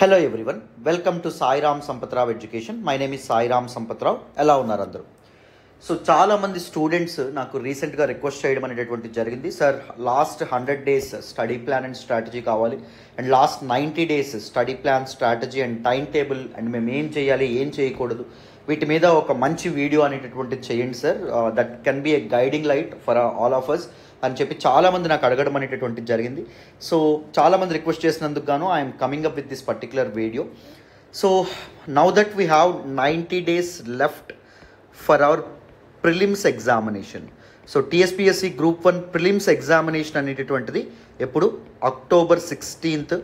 Hello everyone, welcome to Sairam Sampathrao education. My name is Sairam Sampathrao. ఎలా ఉన్నారు అందరూ? సో చాలామంది స్టూడెంట్స్ నాకు రీసెంట్గా రిక్వెస్ట్ చేయడం అనేటటువంటిది జరిగింది. Sir, last 100 days study plan and strategy కావాలి, and last 90 days study plan, strategy and time table, and మేము ఏం చేయాలి, ఏం చేయకూడదు, వీటి మీద ఒక మంచి వీడియో అనేటటువంటిది చేయండి sir. That can be a guiding light for all of us అని చెప్పి చాలామంది నాకు అడగడం అనేటటువంటిది జరిగింది. సో చాలామంది రిక్వెస్ట్ చేసినందుకు గాను I'm coming up with this particular video. So now that we have 90 days left for our prelims examination. So TSPSC group 1 prelims examination అనేటటువంటిది ఎప్పుడు October 16th,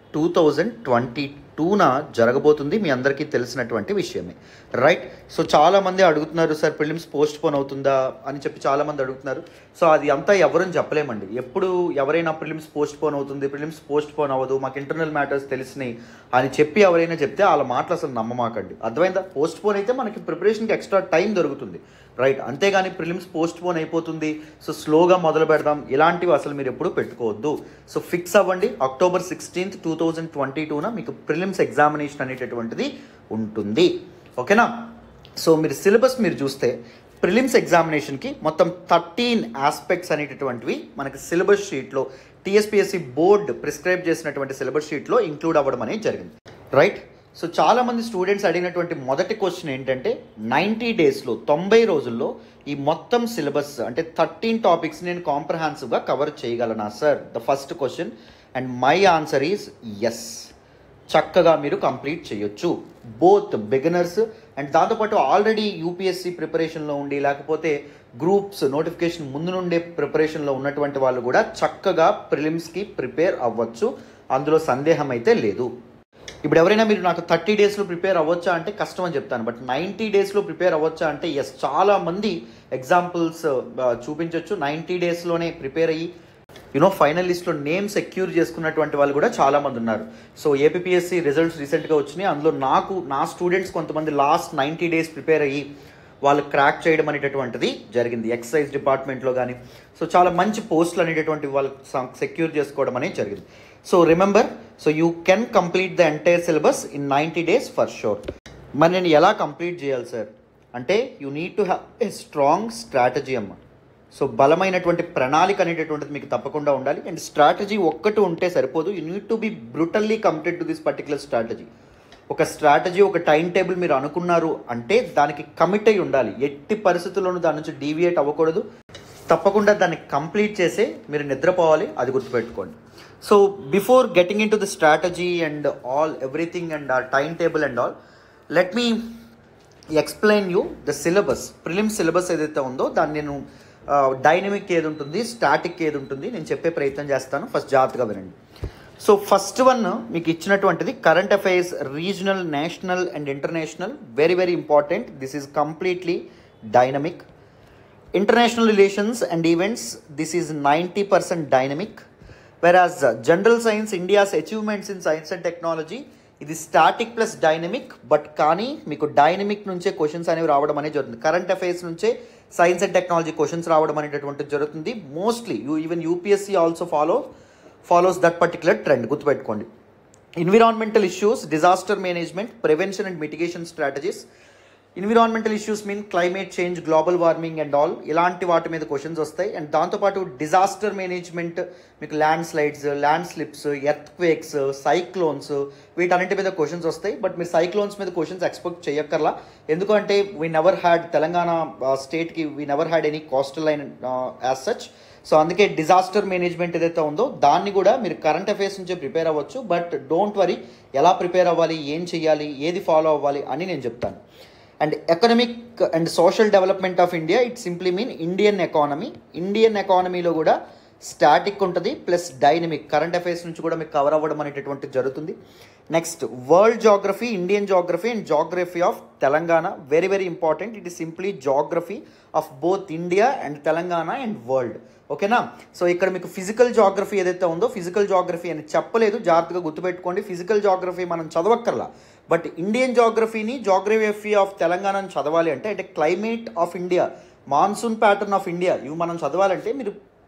2022న జరగబోతుంది. మీ అందరికీ తెలిసినటువంటి విషయమే, రైట్? సో చాలామంది అడుగుతున్నారు, సార్ ప్రిలిమ్స్ పోస్ట్ పోన్ అవుతుందా అని చెప్పి చాలామంది అడుగుతున్నారు. సో అది అంతా ఎవరని చెప్పలేమండి. ఎప్పుడు ఎవరైనా ప్రిలిమ్స్ పోస్ట్ పోన్ అవుతుంది, ప్రిలిమ్స్ పోస్ట్ పోన్ అవ్వదు, మాకు ఇంటర్నల్ మ్యాటర్స్ తెలిసినాయి అని చెప్పి ఎవరైనా చెప్తే వాళ్ళ మాటలు అసలు నమ్మమాకండి. అర్థమైందా? పోస్ట్ పోన్ అయితే మనకి ప్రిపరేషన్కి ఎక్స్ట్రా టైం దొరుకుతుంది, రైట్? అంతేగాని ప్రిలిమ్స్ పోస్ట్ పోన్ అయిపోతుంది, సో స్లోగా మొదలు పెడదాం, ఇలాంటివి అసలు మీరు ఎప్పుడు పెట్టుకోవద్దు. సో ఫిక్స్ అవ్వండి, October 16th, 2022న మీకు ప్రిలిమ్స్ ఎగ్జామినేషన్ అనేటటువంటిది ఉంటుంది. ఓకేనా? సో మీరు సిలబస్ మీరు చూస్తే ప్రిలిమ్స్ ఎగ్జామినేషన్కి మొత్తం 13 ఆస్పెక్ట్స్ అనేటటువంటివి మనకి సిలబస్ షీట్లో టీఎస్పీఎస్సీ బోర్డ్ ప్రిస్క్రైబ్ చేసినటువంటి సిలబస్ షీట్లో ఇంక్లూడ్ అవ్వడం అనేది జరిగింది, రైట్? సో చాలామంది స్టూడెంట్స్ అడిగినటువంటి మొదటి క్వశ్చన్ ఏంటంటే 90 daysలో 90 రోజుల్లో ఈ మొత్తం సిలబస్ అంటే 13 టాపిక్స్ నేను కాంప్రహెన్సివ్గా కవర్ చేయగలనా sir? The first question, and my answer is yes. చక్కగా మీరు కంప్లీట్ చేయొచ్చు, బోత్ బిగినర్స్ అండ్ దాంతోపాటు ఆల్రెడీ యూపీఎస్సీ ప్రిపరేషన్లో ఉండి లేకపోతే గ్రూప్స్ నోటిఫికేషన్ ముందు నుండే ప్రిపరేషన్లో ఉన్నటువంటి వాళ్ళు కూడా చక్కగా ప్రిలిమ్స్కి ప్రిపేర్ అవ్వచ్చు, అందులో సందేహం అయితే లేదు. ఇప్పుడు ఎవరైనా మీరు నాకు 30 daysలో ప్రిపేర్ అవ్వచ్చా అంటే కష్టం అని చెప్తాను, బట్ 90 daysలో ప్రిపేర్ అవ్వచ్చా అంటే ఎస్. చాలామంది ఎగ్జాంపుల్స్ చూపించవచ్చు 90 daysలోనే ప్రిపేర్ అయ్యి ఫైనల్ లిస్ట్లో నేమ్ సెక్యూర్ చేసుకున్నటువంటి వాళ్ళు కూడా చాలామంది ఉన్నారు. సో ఏపీఎస్సీ రిజల్ట్స్ రీసెంట్గా వచ్చినాయి, అందులో నా స్టూడెంట్స్ కొంతమంది లాస్ట్ 90 days ప్రిపేర్ అయ్యి వాళ్ళు క్రాక్ చేయడం అనేటటువంటిది జరిగింది ఎక్సైజ్ డిపార్ట్మెంట్లో కానీ. సో చాలా మంచి పోస్టులు అనేటటువంటి వాళ్ళు సెక్యూర్ చేసుకోవడం అనేది జరిగింది. So remember, so you can complete the entire syllabus in 90 days for sure. మరి నేను ఎలా కంప్లీట్ చేయాలి సార్ అంటే you need to have a strong strategy అమ్మ. సో బలమైనటువంటి ప్రణాళిక అనేటటువంటిది మీకు తప్పకుండా ఉండాలి, అండ్ స్ట్రాటజీ ఒక్కటి ఉంటే సరిపోదు. You need to be brutally committed to this particular strategy. ఒక స్ట్రాటజీ, ఒక టైం టేబుల్ మీరు అనుకున్నారు అంటే దానికి కమిట్ అయి ఉండాలి. ఎట్టి పరిస్థితుల్లోనూ దాని నుంచి డీవియేట్ అవ్వకూడదు. తప్పకుండా దాన్ని కంప్లీట్ చేసే మీరు నిద్రపోవాలి, అది గుర్తుపెట్టుకోండి. So before getting into the strategy and all everything and a time table and all, let me explain you the syllabus. Prelims syllabus ఏదైతే ఉందో దాన్ని నేను డైనమిక్ ఏది ఉంటుంది, స్టాటిక్ ఏది ఉంటుంది నేను చెప్పే ప్రయత్నం చేస్తాను. ఫస్ట్ జాగ్రత్తగా వినండి. సో ఫస్ట్ వన్ మీకు ఇచ్చినటువంటిది current affairs, regional, national and international. Very very important. This is completely dynamic. International relations and events, this is 90% dynamic. Whereas general science, India's achievements in science and technology, ఇది static plus dynamic. But కానీ మీకు dynamic నుంచే questions అనేవి రావడం అనేది జరుగుతుంది. Current affairs నుంచే science and technology questions రావడం అనేటటువంటిది జరుగుతుంది. Mostly even UPSC also follows that particular trend. గుర్తుపెట్టుకోండి. Environmental issues, disaster management, prevention and mitigation strategies. Environmental issues mean climate change, global warming and all, ఇలాంటి వాటి మీద questions వస్తాయి. And దాంతోపాటు disaster management మీకు landslides, landslips, earthquakes, cyclones, వీటన్నింటి మీద questions వస్తాయి. బట్ మీరు సైక్లోన్స్ మీద క్వశ్చన్స్ ఎక్స్పెక్ట్ చేయక్కర్లా, ఎందుకంటే వీ నెవర్ హ్యాడ్ తెలంగాణ స్టేట్కి we never had any coastal line as such. So అందుకే డిజాస్టర్ మేనేజ్మెంట్ ఏదైతే ఉందో దాన్ని కూడా మీరు కరెంట్ అఫైర్స్ నుంచే ప్రిపేర్ అవ్వచ్చు. బట్ డోంట్ వరీ, ఎలా ప్రిపేర్ అవ్వాలి, ఏం చేయాలి, ఏది ఫాలో అవ్వాలి అని నేను చెప్తాను. And economic and social development of India, it simply mean Indian economy. Indian ఎకానమీలో కూడా స్టాటిక్ ఉంటుంది ప్లస్ డైనమిక్. కరెంట్ అఫైర్స్ నుంచి కూడా మీకు కవర్ అవ్వడం అనేటటువంటిది జరుగుతుంది. Next world geography, Indian geography and geography of Telangana. Very very important. It is simply geography of both India and Telangana and world. ఓకేనా? సో ఇక్కడ మీకు ఫిజికల్ జాగ్రఫీ ఏదైతే ఉందో, ఫిజికల్ జాగ్రఫీ అని చెప్పలేదు, జాగ్రత్తగా గుర్తుపెట్టుకోండి. ఫిజికల్ జాగ్రఫీ మనం చదవక్కర్లా, బట్ ఇండియన్ జాగ్రఫీని, జాగ్రఫీ ఆఫ్ తెలంగాణని చదవాలి అంటే climate of India, monsoon pattern of India, ఇవి మనం చదవాలంటే మీరు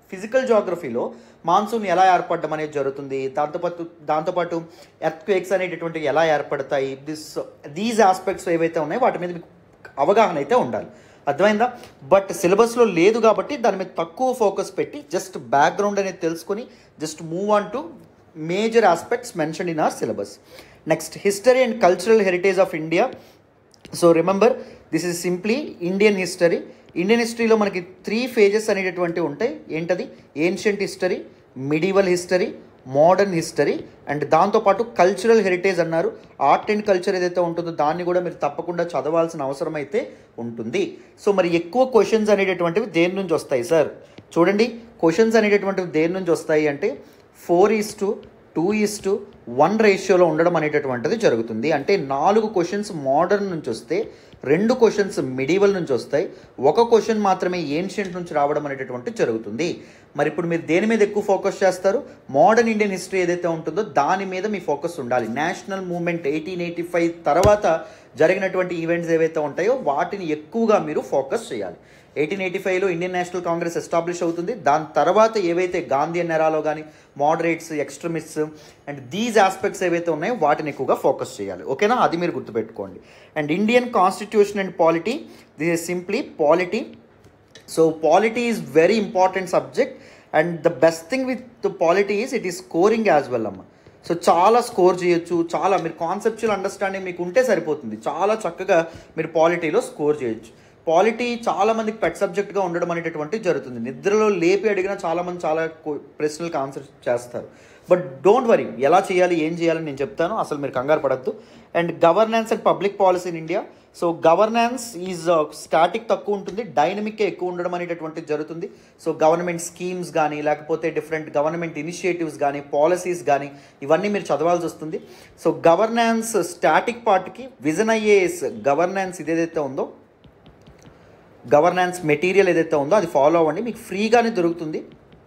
ఫిజికల్ జాగ్రఫీలో మాన్సూన్ ఎలా ఏర్పడడం అనేది జరుగుతుంది, దాంతోపాటు ఎర్త్క్వేక్స్ అనేటటువంటివి ఎలా ఏర్పడతాయి, దీస్ ఆస్పెక్ట్స్ ఏవైతే ఉన్నాయో వాటి మీద మీకు అవగాహన అయితే ఉండాలి. అర్థమైందా? బట్ సిలబస్లో లేదు కాబట్టి దాని మీద తక్కువ ఫోకస్ పెట్టి జస్ట్ బ్యాక్గ్రౌండ్ అనేది తెలుసుకొని just move on to major aspects mention in our syllabus. Next, history and cultural heritage of India. So remember, this is simply Indian history. Indian హిస్టరీలో మనకి 3 phases అనేటటువంటివి ఉంటాయి. ఏంటది? Ancient history, medieval history, modern history, and దాంతోపాటు cultural heritage అన్నారు. Art and culture ఏదైతే ఉంటుందో దాన్ని కూడా మీరు తప్పకుండా చదవాల్సిన అవసరం అయితే ఉంటుంది. సో మరి ఎక్కువ క్వశ్చన్స్ అనేటటువంటివి దేని నుంచి వస్తాయి సార్? చూడండి, క్వశ్చన్స్ అనేటటువంటివి దేని నుంచి వస్తాయి అంటే 4:2:1 రేషియోలో ఉండడం అనేటటువంటిది జరుగుతుంది. అంటే 4 క్వశ్చన్స్ మోడర్న్ నుంచి వస్తే 2 క్వశ్చన్స్ మిడివల్ నుంచి వస్తాయి, 1 క్వశ్చన్ మాత్రమే ఏన్షియంట్ నుంచి రావడం అనేటటువంటి జరుగుతుంది. మరి ఇప్పుడు మీరు దేని మీద ఎక్కువ ఫోకస్ చేస్తారు? మోడర్న్ ఇండియన్ హిస్టరీ ఏదైతే ఉంటుందో దాని మీద మీ ఫోకస్ ఉండాలి. నేషనల్ మూవ్మెంట్ 1885 తర్వాత జరిగినటువంటి ఈవెంట్స్ ఏవైతే ఉంటాయో వాటిని ఎక్కువగా మీరు ఫోకస్ చేయాలి. 1885లో ఇండియన్ నేషనల్ కాంగ్రెస్ ఎస్టాబ్లిష్ అవుతుంది. దాని తర్వాత ఏవైతే గాంధీయన్ ఎరాలో కానీ moderates, extremists and these aspects ఏవైతే ఉన్నాయో వాటిని ఎక్కువగా ఫోకస్ చేయాలి. ఓకేనా? అది మీరు గుర్తుపెట్టుకోండి. And Indian constitution and polity, this is simply polity. So polity is very important subject and the best thing with polity is it is scoring as well అమ్మ. సో చాలా స్కోర్ చేయొచ్చు, చాలా మీరు కాన్సెప్చువల్ అండర్స్టాండింగ్ మీకు ఉంటే సరిపోతుంది, చాలా చక్కగా మీరు పాలిటీలో స్కోర్ చేయొచ్చు. పాలిటీ చాలామందికి పెట్ సబ్జెక్ట్గా ఉండడం అనేటటువంటి జరుగుతుంది. నిద్రలో లేపి అడిగినా చాలామంది చాలా ప్రశ్నలకు ఆన్సర్ చేస్తారు. బట్ డోంట్ వరీ, ఎలా చేయాలి ఏం చేయాలని నేను చెప్తాను, అసలు మీరు కంగారు పడద్దు. And governance and public policy in India. So governance is static తక్కువ ఉంటుంది, డైనమిక్ ఎక్కువ ఉండడం అనేటటువంటిది జరుగుతుంది. సో గవర్నమెంట్ స్కీమ్స్ కానీ లేకపోతే డిఫరెంట్ గవర్నమెంట్ ఇనిషియేటివ్స్ కానీ పాలసీస్ కానీ ఇవన్నీ మీరు చదవాల్సి వస్తుంది. సో గవర్నెన్స్ స్టాటిక్ పార్ట్కి విజన్ ఐఏఎస్ గవర్నెన్స్ ఇదేదైతే ఉందో, గవర్నెన్స్ మెటీరియల్ ఏదైతే ఉందో అది ఫాలో అవ్వండి, మీకు ఫ్రీగానే దొరుకుతుంది.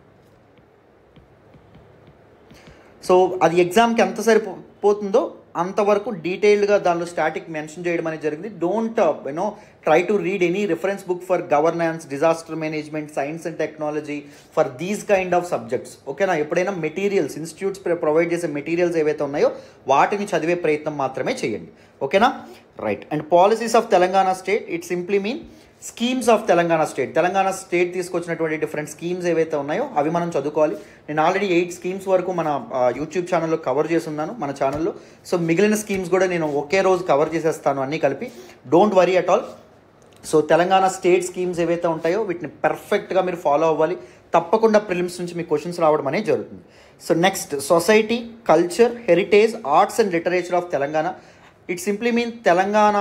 సో అది ఎగ్జామ్కి ఎంత సరిపోతుందో అంతవరకు డీటెయిల్డ్గా దానిలో స్టాటిక్ మెన్షన్ చేయడం అనేది జరిగింది. Don't try to read any reference book for governance, disaster management, science and technology for these kind of subjects. ఓకేనా? ఎప్పుడైనా మెటీరియల్స్, ఇన్స్టిట్యూట్స్ ప్రొవైడ్ చేసే మెటీరియల్స్ ఏవైతే ఉన్నాయో వాటిని చదివే ప్రయత్నం మాత్రమే చేయండి. ఓకేనా? Right. And policies of Telangana state, it simply mean schemes of Telangana state. Telangana state తీసుకొచ్చినటువంటి డిఫరెంట్ స్కీమ్స్ ఏవైతే ఉన్నాయో అవి మనం చదువుకోవాలి. నేను ఆల్రెడీ 8 స్కీమ్స్ వరకు మన యూట్యూబ్ ఛానల్లో కవర్ చేస్తున్నాను మన ఛానల్లో. సో మిగిలిన స్కీమ్స్ కూడా నేను ఒకే రోజు కవర్ చేసేస్తాను అన్నీ కలిపి. Don't worry at all. So Telangana state schemes ఏవైతే ఉంటాయో వీటిని పర్ఫెక్ట్గా మీరు ఫాలో అవ్వాలి. తప్పకుండా ప్రిలిమ్స్ నుంచి మీ క్వశ్చన్స్ రావడం అనేది జరుగుతుంది. So next, society, culture, heritage, arts and literature of Telangana. It simply mean Telangana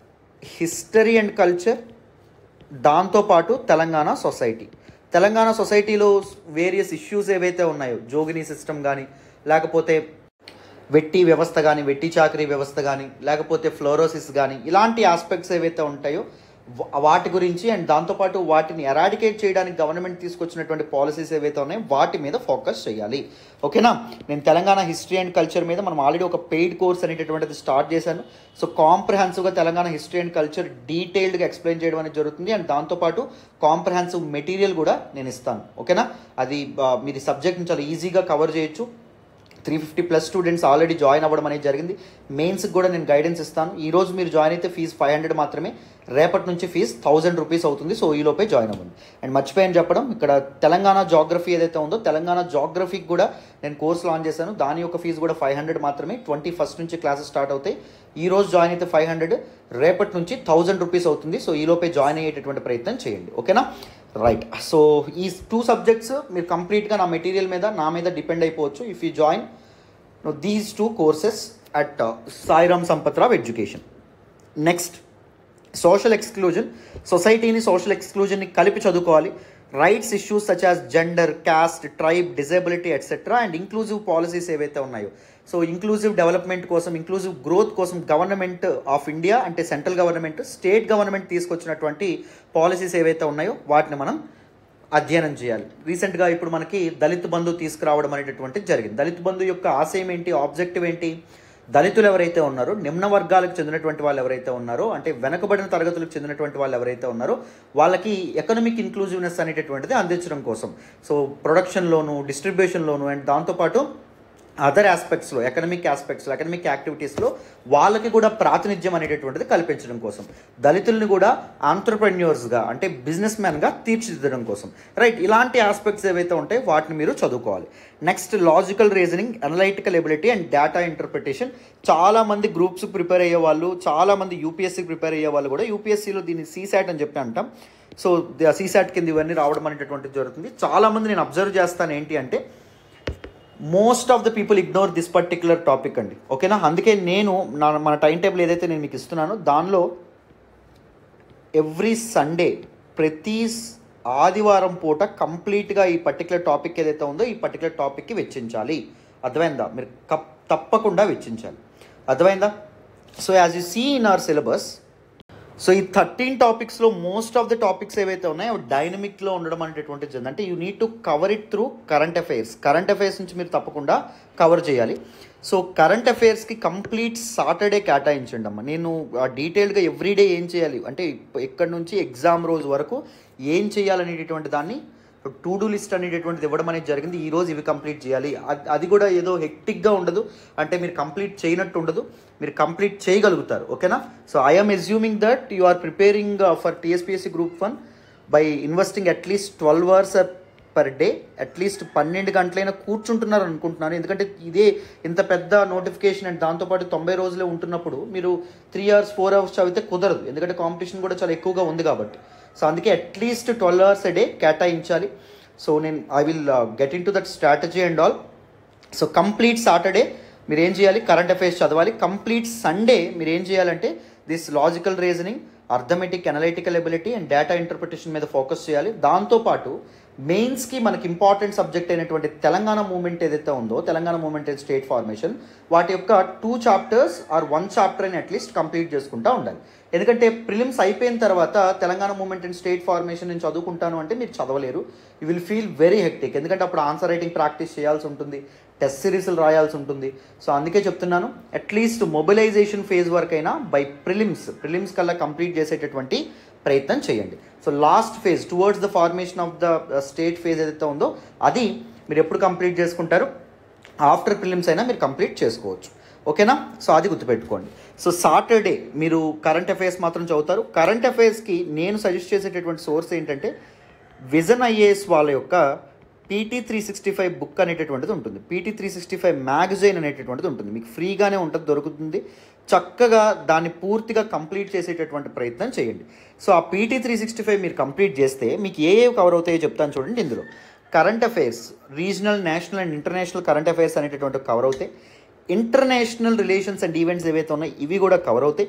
history and culture, దాంతోపాటు తెలంగాణ సొసైటీ. తెలంగాణ సొసైటీలో వేరియస్ ఇష్యూస్ ఏవైతే ఉన్నాయో, జోగినీ సిస్టమ్ కానీ లేకపోతే వెట్టి వ్యవస్థ కానీ, వెట్టి చాకరీ వ్యవస్థ కానీ లేకపోతే ఫ్లోరోసిస్ కానీ ఇలాంటి ఆస్పెక్ట్స్ ఏవైతే ఉంటాయో వాటి గురించి అండ్ దాంతోపాటు వాటిని ఎరాడికేట్ చేయడానికి గవర్నమెంట్ తీసుకొచ్చినటువంటి పాలసీస్ ఏవైతే ఉన్నాయో వాటి మీద ఫోకస్ చేయాలి. ఓకేనా? నేను తెలంగాణ హిస్టరీ అండ్ కల్చర్ మీద మనం ఆల్రెడీ ఒక పెయిడ్ కోర్స్ అనేటటువంటిది స్టార్ట్ చేశాను. సో కాంప్రహెన్సివ్గా తెలంగాణ హిస్టరీ అండ్ కల్చర్ డీటెయిల్డ్గా ఎక్స్ప్లెయిన్ చేయడం అనేది జరుగుతుంది. అండ్ దాంతోపాటు కాంప్రహెన్సివ్ మెటీరియల్ కూడా నేను ఇస్తాను. ఓకేనా? అది మీరు సబ్జెక్ట్ని చాలా ఈజీగా కవర్ చేయొచ్చు. 350+ స్టూడెంట్స్ ఆల్రెడీ జాయిన్ అవ్వడం అనేది జరిగింది. మెయిన్స్కి కూడా నేను గైడెన్స్ ఇస్తాను. ఈరోజు మీరు జాయిన్ అయితే ఫీజు 500 మాత్రమే, రేపటి నుంచి ఫీజు 1000 రూపీస్ అవుతుంది. సో ఈలోపే జాయిన్ అవ్వండి. అండ్ మర్చిపోయాను చెప్పడం, ఇక్కడ తెలంగాణ జాగ్రఫీ ఏదైతే ఉందో తెలంగాణ జాగ్రఫీకి కూడా నేను కోర్స్ లాంచ్ చేశాను. దాని యొక్క ఫీజు కూడా 500 మాత్రమే. 21st నుంచి క్లాసెస్ స్టార్ట్ అవుతాయి. ఈ రోజు జాయిన్ అయితే 500, రేపటి నుంచి 1000 రూపీస్ అవుతుంది. సో ఈలోపే జాయిన్ అయ్యేటటువంటి ప్రయత్నం చేయండి. ఓకేనా? రైట్. సో ఈ 2 సబ్జెక్ట్స్ మీరు కంప్లీట్గా నా మెటీరియల్ మీద నా మీద డిపెండ్ అయిపోవచ్చు if you join these 2 courses at Sairam Sampathrao education. Next, social exclusion. సొసైటీని, సోషల్ ఎక్స్క్లూజన్ని కలిపి చదువుకోవాలి. Rights issues such as gender, caste, tribe, disability etcetera and inclusive policies ఏవైతే ఉన్నాయో. సో ఇంక్లూజివ్ డెవలప్మెంట్ కోసం, ఇంక్లూజివ్ గ్రోత్ కోసం గవర్నమెంట్ ఆఫ్ ఇండియా అంటే central government, state government తీసుకొచ్చినటువంటి పాలసీస్ ఏవైతే ఉన్నాయో వాటిని మనం అధ్యయనం చేయాలి. రీసెంట్గా ఇప్పుడు మనకి దళిత్ బంధు తీసుకురావడం అనేటటువంటిది జరిగింది. దళిత్ బంధు యొక్క ఆశయం ఏంటి, ఆబ్జెక్టివ్ ఏంటి? దళితులు ఎవరైతే ఉన్నారో, నిమ్న వర్గాలకు చెందినటువంటి వాళ్ళు ఎవరైతే ఉన్నారో, అంటే వెనకబడిన తరగతులకు చెందినటువంటి వాళ్ళు ఎవరైతే ఉన్నారో వాళ్ళకి ఎకనామిక్ ఇంక్లూజివ్నెస్ అనేటటువంటిది అందించడం కోసం. సో ప్రొడక్షన్లోను, డిస్ట్రిబ్యూషన్లోను అండ్ దాంతోపాటు అదర్ ఆస్పెక్ట్స్లో, ఎకనామిక్ ఆస్పెక్ట్స్లో, ఎకనామిక్ యాక్టివిటీస్లో వాళ్ళకి కూడా ప్రాతినిధ్యం అనేటటువంటిది కల్పించడం కోసం, దళితుల్ని కూడా ఆంటర్ప్రెన్యూర్స్గా అంటే బిజినెస్ మ్యాన్గా తీర్చిదిద్దడం కోసం, రైట్. ఇలాంటి ఆస్పెక్ట్స్ ఏవైతే ఉంటాయో వాటిని మీరు చదువుకోవాలి. Next logical reasoning, analytical ability and data interpretation. చాలామంది గ్రూప్స్ ప్రిపేర్ అయ్యే వాళ్ళు, చాలామంది యూపీఎస్సీ ప్రిపేర్ అయ్యే వాళ్ళు కూడా యూపీఎస్సీలో దీన్ని సీసాట్ అని చెప్పి అంటాం. సో సీసాట్ కింద ఇవన్నీ రావడం అనేటటువంటిది జరుగుతుంది. చాలామంది నేను అబ్జర్వ్ చేస్తాను ఏంటి అంటే most of the people ignore this particular topic అండి, ఓకేనా. అందుకే నేను మన టైం టేబుల్ ఏదైతే నేను మీకు ఇస్తున్నానో దానిలో ఎవ్రీ సండే, ప్రతి ఆదివారం పూట కంప్లీట్గా ఈ పర్టికులర్ టాపిక్ ఏదైతే ఉందో ఈ పర్టికులర్ టాపిక్కి వెచ్చించాలి. అర్థమైందా? మీరు తప్పకుండా వెచ్చించాలి. అర్థమైందా? So as you see in our syllabus, so ఈ 13 టాపిక్స్లో మోస్ట్ ఆఫ్ ద టాపిక్స్ ఏవైతే ఉన్నాయో డైనమిక్లో ఉండడం అనేటటువంటిది జరిగింది. అంటే you need to cover it through current affairs. Current affairs నుంచి మీరు తప్పకుండా కవర్ చేయాలి. సో కరెంట్ అఫైర్స్కి కంప్లీట్ సాటర్డే కేటాయించండి అమ్మ. నేను డీటెయిల్గా ఎవ్రీడే ఏం చేయాలి అంటే ఇక్కడి నుంచి ఎగ్జామ్ రోజు వరకు ఏం చేయాలనేటటువంటి దాన్ని టు డూ లిస్ట్ అనేటటువంటిది ఇవ్వడం అనేది జరిగింది. ఈరోజు ఇవి కంప్లీట్ చేయాలి, అది కూడా ఏదో హెక్టిక్గా ఉండదు, అంటే మీరు కంప్లీట్ చేయనట్టు ఉండదు, మీరు కంప్లీట్ చేయగలుగుతారు, ఓకేనా. So I'm assuming that you are preparing for TSPSC group 1 by investing at least 12 hours per day. At least 12 గంటలైనా కూర్చుంటున్నారు అనుకుంటున్నాను. ఎందుకంటే ఇదే ఇంత పెద్ద నోటిఫికేషన్ అండ్ దాంతోపాటు 90 రోజులే ఉంటున్నప్పుడు మీరు 3 hours 4 hours చదివితే కుదరదు, ఎందుకంటే కాంపిటీషన్ కూడా చాలా ఎక్కువగా ఉంది కాబట్టి. సో అందుకే అట్లీస్ట్ 12 hours a day కేటాయించాలి. సో నేను I will get in to that strategy and all. So complete Saturday మీరు ఏం చేయాలి, కరెంట్ అఫైర్స్ చదవాలి. కంప్లీట్ సండే మీరు ఏం చేయాలంటే this logical reasoning, arithmetic, analytical ability and data interpretation మీద ఫోకస్ చేయాలి. దాంతోపాటు మెయిన్స్కి మనకి ఇంపార్టెంట్ సబ్జెక్ట్ అయినటువంటి తెలంగాణ మూవ్మెంట్ ఏదైతే ఉందో, Telangana movement and state formation, వాటి యొక్క 2 chapters ఆర్ 1 chapter అని అట్లీస్ట్ కంప్లీట్ చేసుకుంటూ ఉండాలి. ఎందుకంటే ప్రిలిమ్స్ అయిపోయిన తర్వాత Telangana movement and state formation నేను చదువుకుంటాను అంటే మీరు చదవలేరు. You will feel very hectic, ఎందుకంటే అప్పుడు ఆన్సర్ రైటింగ్ ప్రాక్టీస్ చేయాల్సి ఉంటుంది, టెస్ట్ సిరీస్లు రాయాల్సి ఉంటుంది. సో అందుకే చెప్తున్నాను, అట్లీస్ట్ మొబిలైజేషన్ ఫేజ్ వరకు అయినా బై ప్రిలిమ్స్ కల్లా కంప్లీట్ చేసేటటువంటి ప్రయత్నం చేయండి. So last phase towards the formation of the state phase ఏదైతే ఉందో అది మీరు ఎప్పుడు కంప్లీట్ చేసుకుంటారు, ఆఫ్టర్ ప్రిలిమ్స్ అయినా మీరు కంప్లీట్ చేసుకోవచ్చు, ఓకేనా. సో అది గుర్తుపెట్టుకోండి. సో సాటర్డే మీరు కరెంట్ అఫైర్స్ మాత్రం చదువుతారు. కరెంట్ అఫైర్స్కి నేను సజెస్ట్ చేసేటటువంటి సోర్స్ ఏంటంటే విజన్ ఐఏఎస్ వాళ్ళ యొక్క PT 365 బుక్ అనేటటువంటిది ఉంటుంది, PT 365 మ్యాగజైన్ అనేటటువంటిది ఉంటుంది, మీకు ఫ్రీగానే ఉంటుంది, దొరుకుతుంది. చక్కగా దాన్ని పూర్తిగా కంప్లీట్ చేసేటటువంటి ప్రయత్నం చేయండి. సో ఆ PT 365 మీరు కంప్లీట్ చేస్తే మీకు ఏ కవర్ అవుతాయో చెప్తాను చూడండి. ఇందులో current affairs, regional, national and international current affairs అనేటటువంటి కవర్ అవుతాయి. ఇంటర్నేషనల్ రిలేషన్స్ అండ్ ఈవెంట్స్ ఏవైతే ఉన్నాయో ఇవి కూడా కవర్ అవుతాయి.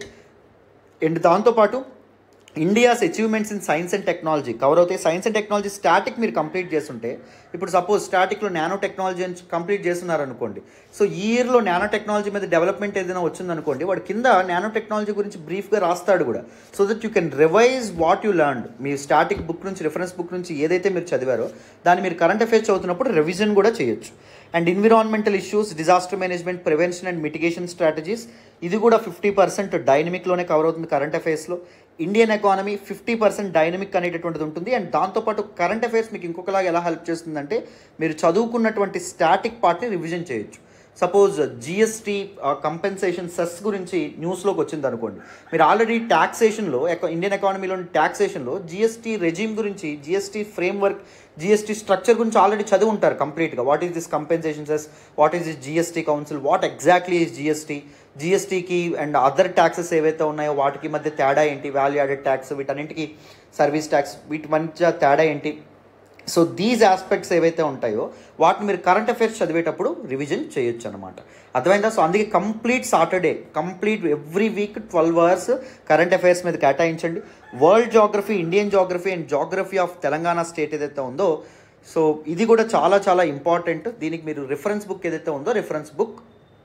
అండ్ దాంతోపాటు India's achievements in science and technology cover అవుతాయి. సైన్స్ అండ్ టెక్నాలజీ స్టాటిక్ మీరు కంప్లీట్ చేస్తుంటే, ఇప్పుడు సపోజ్ స్టాటిక్లో నానో టెక్నాలజీ అని కంప్లీట్ చేస్తున్నారనుకోండి. సో ఈ ఇయర్లో నానో టెక్నాలజీ మీద డెవలప్మెంట్ ఏదైనా వచ్చిందనుకోండి, వాడు కింద నానో టెక్నాలజీ గురించి బ్రీఫ్గా రాస్తాడు కూడా, so that you can revise what you learned. మీ స్టాటిక్ బుక్ నుంచి, రిఫరెన్స్ బుక్ నుంచి ఏదైతే మీరు చదివారో దాన్ని మీరు కరెంట్ అఫైర్స్ చదువుతున్నప్పుడు రివిజన్ కూడా చేయొచ్చు. And environmental issues, disaster management, prevention and mitigation strategies, ఇది కూడా 50% డైనమిక్లోనే కవర్ అవుతుంది కరెంట్ అఫైర్స్లో. ఇండియన్ ఎకానమీ 50% డైనమిక్ అనేటటువంటిది ఉంటుంది. అండ్ దాంతోపాటు కరెంట్ అఫైర్స్ మీకు ఇంకొకలాగా ఎలా హెల్ప్ చేస్తుందంటే మీరు చదువుకున్నటువంటి స్టాటిక్ పార్ట్ని రివిజన్ చేయొచ్చు. సపోజ్ జిఎస్టీ కంపెన్సేషన్ సెస్ గురించి న్యూస్లోకి వచ్చింది అనుకోండి, మీరు ఆల్రెడీ ట్యాక్సేషన్లో, ఇండియన్ ఎకానమీలోని ట్యాక్సేషన్లో జిఎస్టీ రెజీమ్ గురించి, జిఎస్టీ ఫ్రేమ్వర్క్, జిఎస్టీ స్ట్రక్చర్ గురించి ఆల్రెడీ చదివి ఉంటారు కంప్లీట్గా. What is this compensation cess, what is this GST council, what exactly is GST, జిఎస్టీకి అండ్ అదర్ ట్యాక్సెస్ ఏవైతే ఉన్నాయో వాటికి మధ్య తేడా ఏంటి, వాల్యూ యాడెడ్ ట్యాక్స్, వీటన్నింటికి సర్వీస్ ట్యాక్స్, వీటి మధ్య తేడా ఏంటి. సో దీస్ ఆస్పెక్ట్స్ ఏవైతే ఉంటాయో వాటిని మీరు కరెంట్ అఫైర్స్ చదివేటప్పుడు రివిజన్ చేయొచ్చు అనమాట. అర్థమైందా? సో అందుకే complete Saturday, complete every week 12 hours current affairs మీద కేటాయించండి. World geography, Indian geography and geography of Telangana state ఏదైతే ఉందో, సో ఇది కూడా చాలా చాలా ఇంపార్టెంట్. దీనికి మీరు రిఫరెన్స్ బుక్ ఏదైతే ఉందో రిఫరెన్స్ బుక్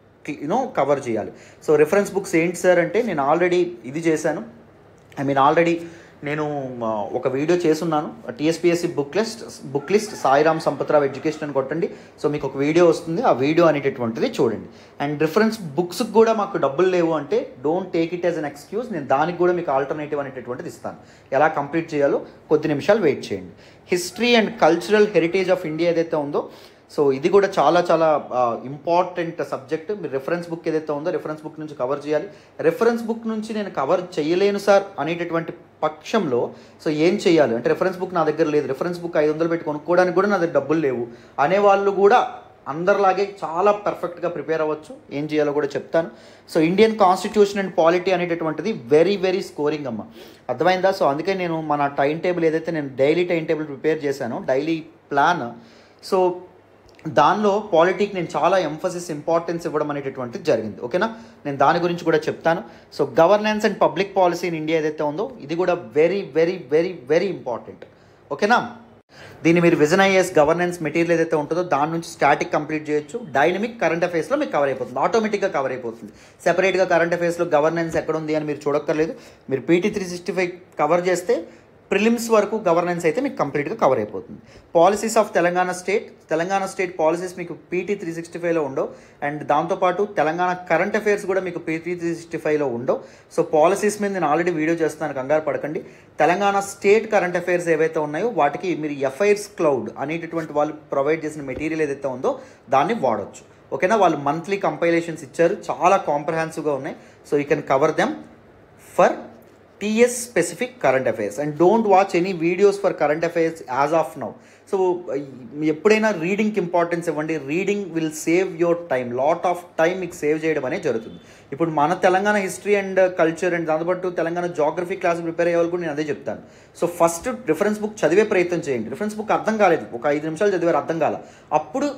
కవర్ చేయాలి. సో రిఫరెన్స్ బుక్స్ ఏంటి సార్ అంటే, నేను ఆల్రెడీ ఇది చేశాను, ఆల్రెడీ నేను ఒక వీడియో చేసున్నాను, TSPSC book list Sairam Sampathrao education అని కొట్టండి. సో మీకు ఒక వీడియో వస్తుంది, ఆ వీడియో అనేటటువంటిది చూడండి. అండ్ రిఫరెన్స్ బుక్స్కి కూడా మాకు డబ్బులు లేవు అంటే don't take it as an excuse. నేను దానికి కూడా మీకు ఆల్టర్నేటివ్ అనేటటువంటిది ఇస్తాను. ఎలా కంప్లీట్ చేయాలో కొద్ది నిమిషాలు వెయిట్ చేయండి. History and cultural heritage of India ఏదైతే ఉందో, సో ఇది కూడా చాలా చాలా ఇంపార్టెంట్ సబ్జెక్ట్. మీరు రెఫరెన్స్ బుక్ ఏదైతే ఉందో రెఫరెన్స్ బుక్ నుంచి కవర్ చేయాలి. రెఫరెన్స్ బుక్ నుంచి నేను కవర్ చేయలేను సార్ అనేటటువంటి పక్షంలో సో ఏం చేయాలి అంటే, రెఫరెన్స్ బుక్ నా దగ్గర లేదు, రెఫరెన్స్ బుక్ 500 పెట్టి కొనుక్కోవడానికి కూడా నా దగ్గర డబ్బులు లేవు అనేవాళ్ళు కూడా అందరిలాగే చాలా పర్ఫెక్ట్గా ప్రిపేర్ అవ్వచ్చు. ఏం చేయాలో కూడా చెప్తాను. So Indian constitution and polity అనేటటువంటిది వెరీ వెరీ స్కోరింగ్ అమ్మ, అర్థమైందా? సో అందుకే నేను మన టైం టేబుల్ ఏదైతే నేను డైలీ టైం టేబుల్ ప్రిపేర్ చేశానో, డైలీ ప్లాన్, సో దానిలో పాలిటీకి నేను చాలా ఇంపార్టెన్స్ ఇవ్వడం అనేటటువంటిది జరిగింది. ఓకేనా, నేను దాని గురించి కూడా చెప్తాను. So governance and public policy in India ఏదైతే ఉందో ఇది కూడా very very very very important. ఓకేనా, దీన్ని మీరు విజన్ ఐఏఎస్ గవర్నెన్స్ మెటీరియల్ ఏదైతే ఉంటుందో దాని నుంచి స్టాటిక్ కంప్లీట్ చేయొచ్చు. డైనమిక్ కరెంట్ అఫైర్స్లో మీకు కవర్ అయిపోతుంది, ఆటోమేటిక్గా కవర్ అయిపోతుంది. సెపరేట్గా కరెంట్ అఫైర్స్లో గవర్నెన్స్ ఎక్కడ ఉంది అని మీరు చూడక్కర్లేదు. మీరు పీటీ 365 కవర్ చేస్తే ప్రిలిమ్స్ వరకు గవర్నెన్స్ అయితే మీకు కంప్లీట్గా కవర్ అయిపోతుంది. Policies of Telangana state policies మీకు పీటీ 365లో ఉండవు. అండ్ దాంతోపాటు తెలంగాణ కరెంట్ అఫైర్స్ కూడా మీకు పీటీ 365లో ఉండవు. సో పాలసీస్ మీద నేను ఆల్రెడీ వీడియో చేస్తున్నాను, కంగారు పడకండి. తెలంగాణ స్టేట్ కరెంట్ అఫైర్స్ ఏవైతే ఉన్నాయో వాటికి మీరు ఎఫ్ఐఆర్స్ క్లౌడ్ అనేటటువంటి వాళ్ళు ప్రొవైడ్ చేసిన మెటీరియల్ ఏదైతే ఉందో దాన్ని వాడవచ్చు. ఓకేనా, వాళ్ళు మంత్లీ కంపైలేషన్స్ ఇచ్చారు, చాలా కాంప్రహెన్సివ్గా ఉన్నాయి. So you can cover them for TS specific current affairs and don't watch any videos for current affairs as of now. So ఎప్పుడైనా రీడింగ్కి ఇంపార్టెన్స్ ఇవ్వండి. Reading will save your time, lot of time మీకు save చేయడం అనేది జరుగుతుంది. ఇప్పుడు మన Telangana history and culture and దాంతోపాటు తెలంగాణ జాగ్రఫీ క్లాస్ ప్రిపేర్ అయ్యే వాళ్ళు కూడా నేను అదే చెప్తాను. సో ఫస్ట్ రిఫరెన్స్ బుక్ చదివే ప్రయత్నం చేయండి. రిఫరెన్స్ బుక్ అర్థం కాలేదు, ఒక 5 నిమిషాలు చదివారు, అర్థం కాల, అప్పుడు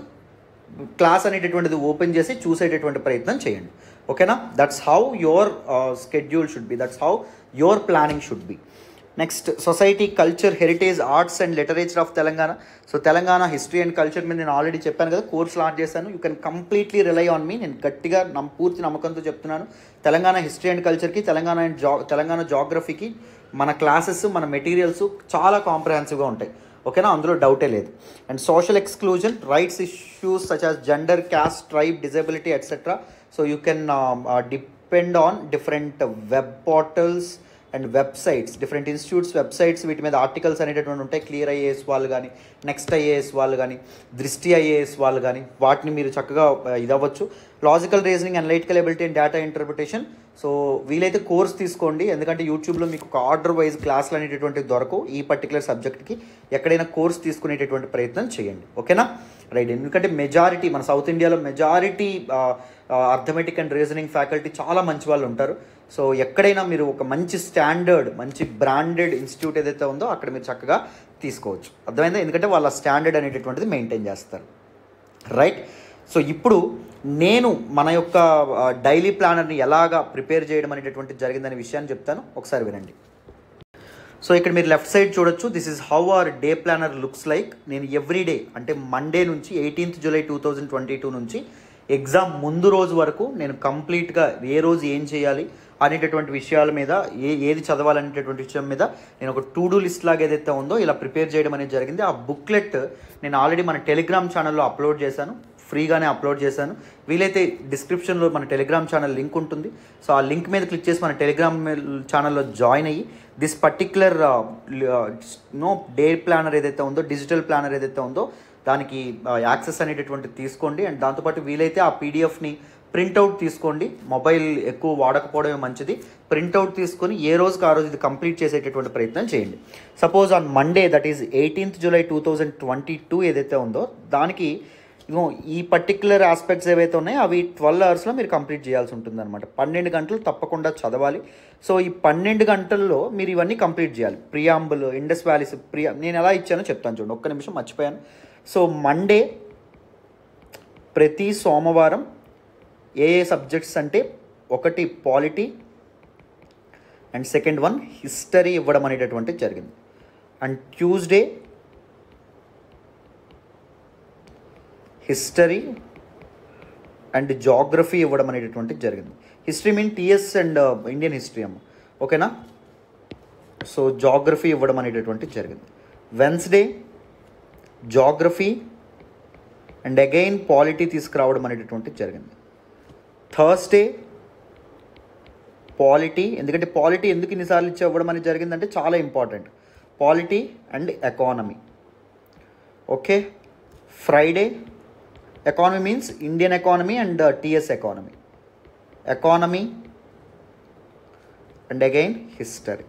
క్లాస్ అనేటటువంటిది ఓపెన్ చేసి చూసేటటువంటి ప్రయత్నం చేయండి. ఓకేనా, that's how your schedule should be, that's how your planning should be. Next society, culture, heritage, arts and literature of Telangana. So Telangana history and culture మీద నేను ఆల్రెడీ చెప్పాను కదా, కోర్స్ లాంచ్ చేశాను. You can completely rely on me. నేను గట్టిగా పూర్తి నమ్మకంతో చెప్తున్నాను, తెలంగాణ హిస్టరీ అండ్ కల్చర్కి, తెలంగాణ జాగ్రఫీకి మన క్లాసెస్, మన మెటీరియల్స్ చాలా కాంప్రహెన్సివ్గా ఉంటాయి. ఓకేనా, అందులో డౌటే లేదు. And social exclusion, rights issues such as gender, caste, tribe, disability etcetera. So you can depend on different web portals and websites, different institutes websites, వీటి మీద ఆర్టికల్స్ అనేటటువంటి ఉంటాయి. క్లియర్ ఐఏఎస్ వాళ్ళు కానీ, నెక్స్ట్ ఐఏఎస్ వాళ్ళు కానీ, దృష్టి ఐఏఎస్ వాళ్ళు కానీ, వాటిని మీరు చక్కగా ఇదవ్వచ్చు. Logical reasoning, analytical ability and data interpretation. So వీలైతే కోర్స్ తీసుకోండి, ఎందుకంటే యూట్యూబ్లో మీకు ఒక ఆర్డర్ వైజ్ క్లాసులు అనేటటువంటి దొరకవు. ఈ పర్టికులర్ సబ్జెక్ట్కి ఎక్కడైనా కోర్స్ తీసుకునేటటువంటి ప్రయత్నం చేయండి. ఓకేనా, రైట్. ఎందుకంటే మెజారిటీ మన సౌత్ ఇండియాలో majority arithmetic and reasoning faculty చాలా మంచి వాళ్ళు ఉంటారు. సో ఎక్కడైనా మీరు ఒక మంచి స్టాండర్డ్, మంచి బ్రాండెడ్ ఇన్స్టిట్యూట్ ఏదైతే ఉందో అక్కడ మీరు చక్కగా తీసుకోవచ్చు. అర్థమైందా? ఎందుకంటే వాళ్ళ స్టాండర్డ్ అనేటటువంటిది మెయింటైన్ చేస్తారు. రైట్. సో ఇప్పుడు నేను మన యొక్క డైలీ ప్లానర్ని ఎలాగా ప్రిపేర్ చేయడం అనేటటువంటిది జరిగిందనే విషయాన్ని చెప్తాను, ఒకసారి వినండి. సో ఇక్కడ మీరు లెఫ్ట్ సైడ్ చూడొచ్చు, this is how our day planner looks like. నేను ఎవ్రీ డే అంటే మండే నుంచి 18th July 2022 నుంచి ఎగ్జామ్ ముందు రోజు వరకు నేను కంప్లీట్గా ఏ రోజు ఏం చేయాలి అనేటటువంటి విషయాల మీద, ఏది చదవాలనేటటువంటి విషయం మీద నేను ఒక టు డూ లిస్ట్ లాగా ఏదైతే ఉందో ఇలా ప్రిపేర్ చేయడం అనేది జరిగింది. ఆ బుక్లెట్ నేను ఆల్రెడీ మన టెలిగ్రామ్ ఛానల్లో అప్లోడ్ చేశాను, ఫ్రీగానే అప్లోడ్ చేశాను. వీలైతే డిస్క్రిప్షన్లో మన టెలిగ్రామ్ ఛానల్ లింక్ ఉంటుంది. సో ఆ లింక్ మీద క్లిక్ చేసి మన టెలిగ్రామ్ ఛానల్లో జాయిన్ అయ్యి దిస్ పర్టిక్యులర్ డే ప్లానర్ ఏదైతే ఉందో, డిజిటల్ ప్లానర్ ఏదైతే ఉందో దానికి యాక్సెస్ అనేటటువంటిది తీసుకోండి. అండ్ దాంతోపాటు వీలైతే ఆ పీడిఎఫ్ని ప్రింట్అవుట్ తీసుకోండి. మొబైల్ ఎక్కువ వాడకపోవడమే మంచిది. ప్రింట్అవుట్ తీసుకొని ఏ రోజుకి ఆ రోజు ఇది కంప్లీట్ చేసేటటువంటి ప్రయత్నం చేయండి. Suppose on Monday, that is 18th July 2022 ఏదైతే ఉందో దానికి ఈ పర్టిక్యులర్ ఆస్పెక్ట్స్ ఏవైతే ఉన్నాయో అవి 12 hours మీరు కంప్లీట్ చేయాల్సి ఉంటుంది అనమాట. 12 గంటలు తప్పకుండా చదవాలి. సో ఈ 12 గంటల్లో మీరు ఇవన్నీ కంప్లీట్ చేయాలి. ప్రియాంబుల్, ఇండస్ వ్యాలీస్, నేను ఎలా ఇచ్చానో చెప్తాను చూడండి, ఒక్క నిమిషం మర్చిపోయాను. సో మండే, ప్రతి సోమవారం ఏ సబ్జెక్ట్స్ అంటే, ఒకటి polity and second one history ఇవ్వడం అనేటటువంటిది జరిగింది. And Tuesday history and geography ఇవ్వడం అనేటటువంటిది జరిగింది. History mean TS and Indian history అమ్మ. ఓకేనా, సో జాగ్రఫీ ఇవ్వడం అనేటటువంటిది జరిగింది. Wednesday geography and again polity తీసుకురావడం అనేటటువంటిది జరిగింది. థర్స్డే పాలిటీ, ఎందుకంటే పాలిటీ ఎందుకు ఇన్నిసార్లు ఇచ్చి ఇవ్వడం అనేది జరిగిందంటే చాలా important, polity and economy. Okay, Friday economy means Indian economy and TS economy, economy and again history.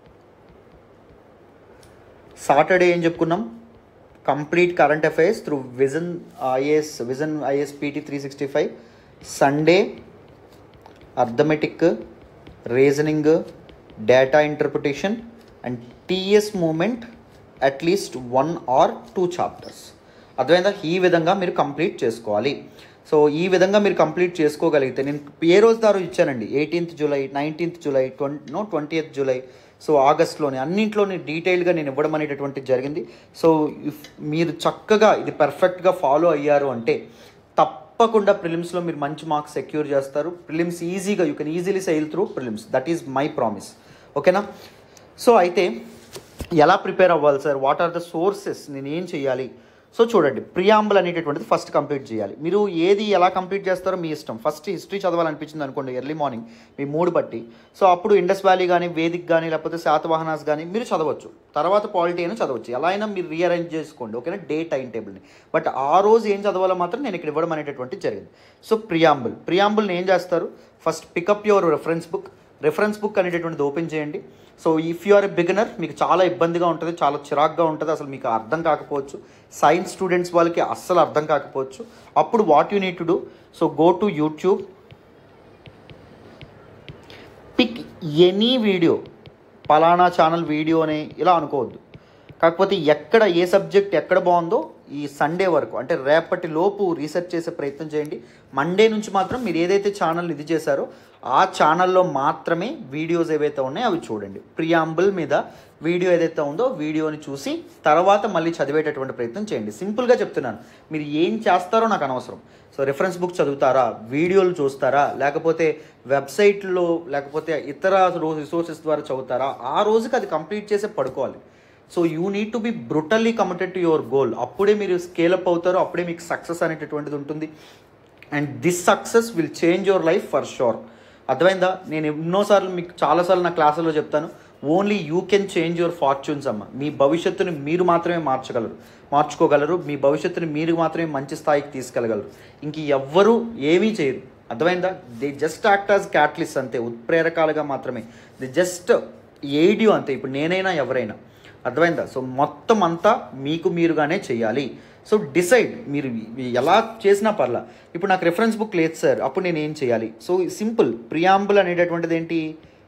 Saturday ఏం చెప్పుకున్నాం, complete current affairs through Vision IAS PT 365. Sunday arithmetic, reasoning, data interpretation and TS movement అట్లీస్ట్ 1 or 2 chapters. అర్థమైందా? ఈ విధంగా మీరు complete చేసుకోవాలి. So ఈ విధంగా మీరు కంప్లీట్ చేసుకోగలిగితే, నేను ఏ రోజు దారో ఇచ్చానండి, 18th July, 19th July, 20th July, so ఆగస్ట్లోని అన్నింట్లోని డీటెయిల్గా నేను ఇవ్వడం అనేటటువంటిది జరిగింది. సో మీరు చక్కగా ఇది పర్ఫెక్ట్గా ఫాలో అయ్యారు అంటే తప్పకుండా ప్రిలిమ్స్లో మీరు మంచి మార్క్స్ సెక్యూర్ చేస్తారు. ప్రిలిమ్స్ ఈజీగా, you can easily sail through prelims, that is my promise. ఓకేనా? సో అయితే ఎలా ప్రిపేర్ అవ్వాలి sir, what are the sources, నేను ఏం చేయాలి? సో చూడండి, ప్రియాంబుల్ అనేటటువంటిది ఫస్ట్ కంప్లీట్ చేయాలి. మీరు ఏది ఎలా కంప్లీట్ చేస్తారో మీ ఇష్టం. ఫస్ట్ హిస్టరీ చదవాలనిపించింది అనుకోండి ఎర్లీ మార్నింగ్ మీ మూడ్ బట్టి, సో అప్పుడు ఇండస్ వ్యాలీ కానీ, వేదిక్ కానీ, లేకపోతే శాతవాహనాస్ కానీ మీరు చదవచ్చు. తర్వాత పాలిటీ అయినా చదవచ్చు, ఎలా అయినా మీరు రీఅరేంజ్ చేసుకోండి. ఓకేనా? Day time టేబుల్ని. బట్ ఆ రోజు ఏం చదవాలో మాత్రం నేను ఇక్కడ ఇవ్వడం అనేటటువంటిది జరిగింది. సో ప్రియాంబుల్ని ఏం చేస్తారు, first pick up your reference book అనేటటువంటిది ఓపెన్ చేయండి. So if you are a beginner, మీకు చాలా ఇబ్బందిగా ఉంటుంది, చాలా చిరాగ్గా ఉంటుంది, అసలు మీకు అర్థం కాకపోవచ్చు. సైన్స్ స్టూడెంట్స్ వాళ్ళకి అస్సలు అర్థం కాకపోవచ్చు. అప్పుడు what you need to do, so go to YouTube, pick any video, పలానా ఛానల్ వీడియోనే ఇలా అనుకోవద్దు. కాకపోతే ఎక్కడ ఏ సబ్జెక్ట్ ఎక్కడ బాగుందో ఈ సండే వరకు, అంటే రేపటి లోపు రీసెర్చ్ చేసే ప్రయత్నం చేయండి. మండే నుంచి మాత్రం మీరు ఏదైతే ఛానల్ ఇది చేశారో ఆ ఛానల్లో మాత్రమే వీడియోస్ ఏవైతే ఉన్నాయో అవి చూడండి. ప్రియాంబుల్ మీద వీడియో ఏదైతే ఉందో వీడియోని చూసి తర్వాత మళ్ళీ చదివేటటువంటి ప్రయత్నం చేయండి. సింపుల్గా చెప్తున్నాను, మీరు ఏం చేస్తారో నాకు అనవసరం. సో రెఫరెన్స్ బుక్ చదువుతారా, వీడియోలు చూస్తారా, లేకపోతే వెబ్సైట్లో లేకపోతే ఇతర రిసోర్సెస్ ద్వారా చదువుతారా, ఆ రోజుకి అది కంప్లీట్ చేసి పడుకోవాలి. So you need to be brutally committed to your goal. అప్పుడే మీరు స్కేలప్ అవుతారు, అప్పుడే మీకు సక్సెస్ అనేటటువంటిది ఉంటుంది. And this success will change your life for sure. అర్థమైందా? నేను ఎన్నోసార్లు మీకు చాలాసార్లు నా క్లాసుల్లో చెప్తాను, only you can change your fortunes అమ్మ. మీ భవిష్యత్తుని మీరు మాత్రమే మార్చుకోగలరు. మీ భవిష్యత్తుని మీరు మాత్రమే మంచి స్థాయికి తీసుకెళ్ళగలరు. ఇంక ఎవ్వరూ ఏమీ చేయరు. అర్థమైందా? They just act as catalyst అంతే, ఉత్ప్రేరకాలుగా మాత్రమే. దే జస్ట్ ఎయిడ్ యూ అంతే. ఇప్పుడు నేనైనా ఎవరైనా, అర్థమైందా? సో మొత్తం అంతా మీకు మీరుగానే చేయాలి. సో డిసైడ్, మీరు ఎలా చేసినా పర్లా. ఇప్పుడు నాకు రెఫరెన్స్ బుక్ లేదు సార్, అప్పుడు నేను ఏం చేయాలి? సో సింపుల్, ప్రియాంబుల్ అనేటటువంటిది ఏంటి,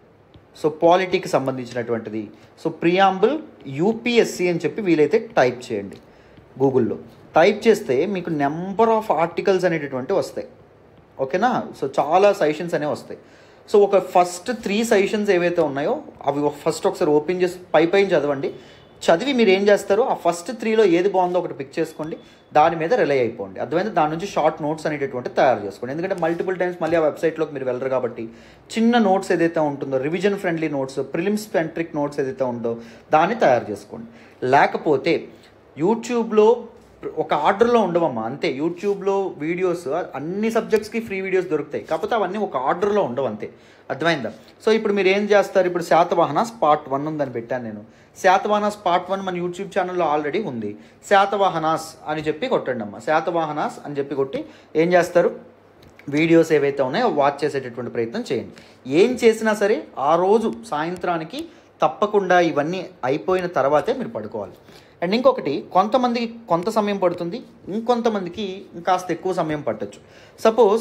సో పాలిటీకి సంబంధించినటువంటిది. సో ప్రియాంబుల్ యూపీఎస్సి అని చెప్పి వీలైతే టైప్ చేయండి గూగుల్లో. టైప్ చేస్తే మీకు నెంబర్ ఆఫ్ ఆర్టికల్స్ అనేటటువంటివి వస్తాయి. ఓకేనా? సో చాలా సజెషన్స్ అనేవి వస్తాయి. సో ఒక ఫస్ట్ 3 సజెషన్స్ ఏవైతే ఉన్నాయో అవి ఫస్ట్ ఒకసారి ఓపెన్ చేసి పైన చదవండి. చదివి మీరు ఏం చేస్తారు, ఆ ఫస్ట్ 3లో ఏది బాగుందో ఒకటి పిక్ చేసుకోండి, దాని మీద రిలై అయిపోండి. అర్థమైంది? దాని నుంచి షార్ట్ నోట్స్ అనేటటువంటి తయారు చేసుకోండి. ఎందుకంటే మల్టిపుల్ టైమ్స్ మళ్ళీ ఆ వెబ్సైట్లోకి మీరు వెళ్ళరు కాబట్టి చిన్న నోట్స్ ఏదైతే ఉంటుందో, revision friendly notes, prelims centric notes ఏదైతే ఉందో దాన్ని తయారు చేసుకోండి. లేకపోతే యూట్యూబ్లో ఒక ఆర్డర్లో ఉండవమ్మా, అంతే. యూట్యూబ్లో వీడియోస్ అన్ని సబ్జెక్ట్స్కి ఫ్రీ వీడియోస్ దొరుకుతాయి, కాకపోతే అవన్నీ ఒక ఆర్డర్లో ఉండవు, అంతే. అర్థమైందా? సో ఇప్పుడు మీరు ఏం చేస్తారు, ఇప్పుడు శాతవాహనాస్ పార్ట్ 1 ఉందని పెట్టాను నేను. శాతవాహనాస్ పార్ట్ 1 మన యూట్యూబ్ ఛానల్లో ఆల్రెడీ ఉంది. శాతవాహనాస్ అని చెప్పి కొట్టండి అమ్మ, శాతవాహనాస్ అని చెప్పి కొట్టి ఏం చేస్తారు, వీడియోస్ ఏవైతే ఉన్నాయో వాచ్ చేసేటటువంటి ప్రయత్నం చేయండి. ఏం చేసినా సరే ఆ రోజు సాయంత్రానికి తప్పకుండా ఇవన్నీ అయిపోయిన తర్వాతే మీరు పడుకోవాలి. అండ్ ఇంకొకటి, కొంతమందికి కొంత సమయం పడుతుంది, ఇంకొంతమందికి ఇంకాస్త ఎక్కువ సమయం పట్టచ్చు. సపోజ్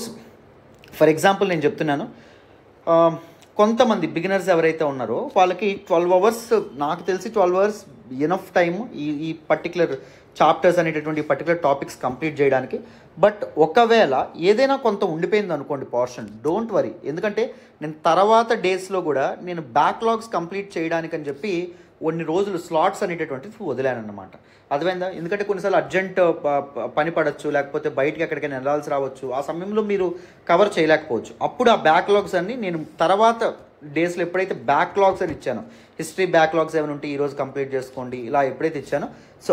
ఫర్ ఎగ్జాంపుల్ నేను చెప్తున్నాను, కొంతమంది బిగినర్స్ ఎవరైతే ఉన్నారో వాళ్ళకి 12 hours, నాకు తెలిసి 12 hours ఎనఫ్ టైము ఈ పర్టికులర్ చాప్టర్స్ అనేటటువంటి పర్టికులర్ టాపిక్స్ కంప్లీట్ చేయడానికి. బట్ ఒకవేళ ఏదైనా కొంత ఉండిపోయింది అనుకోండి పోర్షన్, డోంట్ వరీ. ఎందుకంటే నేను తర్వాత డేస్లో కూడా నేను బ్యాక్లాగ్స్ కంప్లీట్ చేయడానికి అని చెప్పి కొన్ని రోజులు స్లాట్స్ అనేటటువంటిది వదిలాను అన్నమాట. అర్థమైందా? ఎందుకంటే కొన్నిసార్లు అర్జెంట్ పని పడవచ్చు, లేకపోతే బయటికి ఎక్కడికైనా వెళ్ళాల్సి రావచ్చు, ఆ సమయంలో మీరు కవర్ చేయలేకపోవచ్చు. అప్పుడు ఆ బ్యాక్లాగ్స్ అన్ని నేను తర్వాత డేస్లో ఎప్పుడైతే బ్యాక్లాగ్స్ అని ఇచ్చానో, హిస్టరీ బ్యాక్లాగ్స్ ఏమైనా ఉంటే ఈరోజు కంప్లీట్ చేసుకోండి ఇలా ఎప్పుడైతే ఇచ్చానో, సో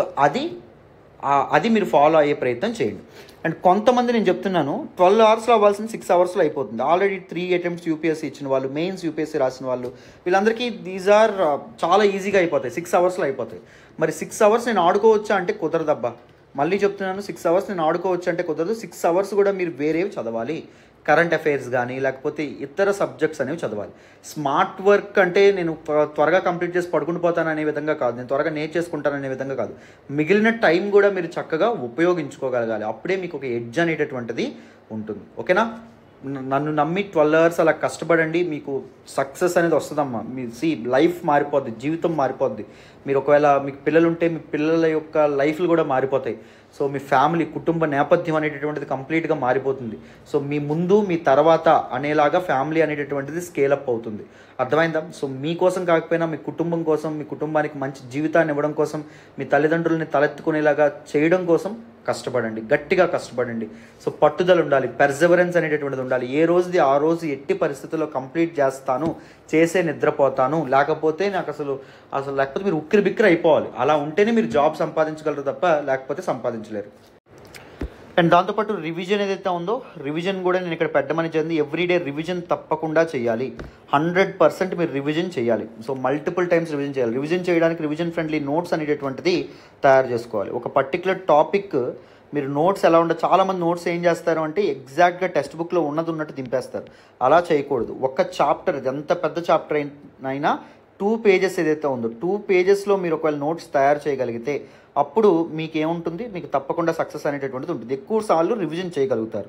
అది మీరు ఫాలో అయ్యే ప్రయత్నం చేయండి. అండ్ కొంతమంది నేను చెప్తున్నాను 12 అవర్స్లో అవ్వాల్సింది 6 అవర్స్లో అయిపోతుంది. ఆల్రెడీ 3 అటెంప్ట్స్ యూపీఎస్సీ ఇచ్చిన వాళ్ళు, మెయిన్స్ యూపీఎస్సీ రాసిన వాళ్ళు, వీళ్ళందరికీ దీస్ ఆర్ చాలా ఈజీగా అయిపోతాయి, 6 అవర్స్లో అయిపోతాయి. మరి 6 అవర్స్ నేను ఆడుకోవచ్చా అంటే కుదరదబ్బా. మళ్ళీ చెప్తున్నాను, 6 అవర్స్ నేను ఆడుకోవచ్చు అంటే కుదరదు. 6 అవర్స్ కూడా మీరు వేరేవి చదవాలి, కరెంట్ అఫైర్స్ కానీ లేకపోతే ఇతర సబ్జెక్ట్స్ అనేవి చదవాలి. స్మార్ట్ వర్క్ అంటే నేను త్వరగా కంప్లీట్ చేసి పడుకుని పోతాను అనే విధంగా కాదు, నేను త్వరగా నేర్చేసుకుంటాను అనే విధంగా కాదు. మిగిలిన టైం కూడా మీరు చక్కగా ఉపయోగించుకోగలగాలి, అప్పుడే మీకు ఒక ఎడ్జ్ అనేటటువంటిది ఉంటుంది. ఓకేనా? నన్ను నమ్మి 12 అవర్స్ అలా కష్టపడండి, మీకు సక్సెస్ అనేది వస్తుందమ్మా. మీ లైఫ్ మారిపోద్ది, జీవితం మారిపోద్ది. మీరు ఒకవేళ మీకు పిల్లలు ఉంటే మీ పిల్లల యొక్క లైఫ్లు కూడా మారిపోతాయి. సో మీ ఫ్యామిలీ, కుటుంబ నేపథ్యం అనేటటువంటిది కంప్లీట్గా మారిపోతుంది. సో మీ ముందు మీ తర్వాత అనేలాగా ఫ్యామిలీ అనేటటువంటిది స్కేలప్ అవుతుంది. అర్థమైందా? సో మీకోసం కాకపోయినా మీ కుటుంబం కోసం, మీ కుటుంబానికి మంచి జీవితాన్ని ఇవ్వడం కోసం, మీ తల్లిదండ్రులని తలెత్తుకునేలాగా చేయడం కోసం కష్టపడండి, గట్టిగా కష్టపడండి. సో పట్టుదల ఉండాలి, పెర్సెవరెన్స్ అనేటటువంటిది ఉండాలి. ఏ రోజుది ఆ రోజు ఎట్టి పరిస్థితుల్లో కంప్లీట్ చేస్తాను, చేసే నిద్రపోతాను, లేకపోతే నాకు అసలు లేకపోతే మీరు ఉక్కిరి బిక్కిరి అయిపోవాలి. అలా ఉంటేనే మీరు జాబ్ సంపాదించగలరు తప్ప లేకపోతే సంపాదించలేరు. అండ్ దాంతోపాటు రివిజన్ ఏదైతే ఉందో, రివిజన్ కూడా నేను ఇక్కడ పెట్టమని చెంది ఎవ్రీడే రివిజన్ తప్పకుండా చేయాలి. 100% మీరు రివిజన్ చేయాలి. సో మల్టిపుల్ టైమ్స్ రివిజన్ చేయాలి. రివిజన్ చేయడానికి రివిజన్ ఫ్రెండ్లీ నోట్స్ అనేటటువంటిది తయారు చేసుకోవాలి. ఒక పర్టికులర్ టాపిక్ మీరు నోట్స్ ఎలా ఉండదు, చాలామంది నోట్స్ ఏం చేస్తారు అంటే ఎగ్జాక్ట్గా టెక్స్ట్ బుక్లో ఉన్నట్టు దింపేస్తారు. అలా చేయకూడదు. ఒక చాప్టర్, ఎంత పెద్ద చాప్టర్ అయినా 2 పేజెస్ ఏదైతే ఉందో 2 పేజెస్లో మీరు ఒకవేళ నోట్స్ తయారు చేయగలిగితే అప్పుడు మీకు ఏముంటుంది, మీకు తప్పకుండా సక్సెస్ అనేటటువంటిది ఉంటుంది. ఎక్కువ సార్లు రివిజన్ చేయగలుగుతారు.